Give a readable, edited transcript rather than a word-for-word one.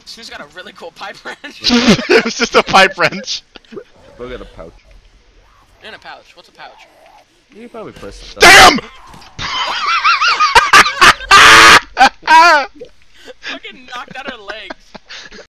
She's got a really cool pipe wrench. It was just a pipe wrench. Go get a pouch. In a pouch. What's a pouch? You can probably press stuff. Damn! Fucking knocked out her leg.